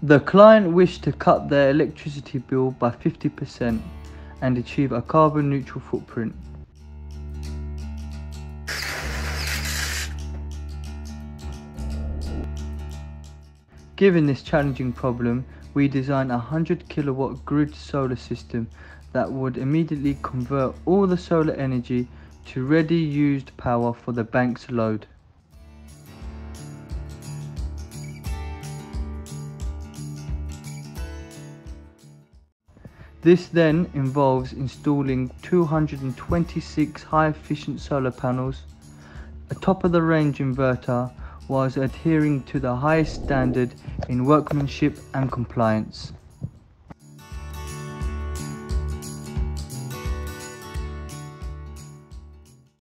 The client wished to cut their electricity bill by 50% and achieve a carbon neutral footprint. Given this challenging problem, we designed a 100 kilowatt grid solar system that would immediately convert all the solar energy to ready used power for the bank's load. This then involves installing 226 high-efficient solar panels, a top-of-the-range inverter, whilst adhering to the highest standard in workmanship and compliance.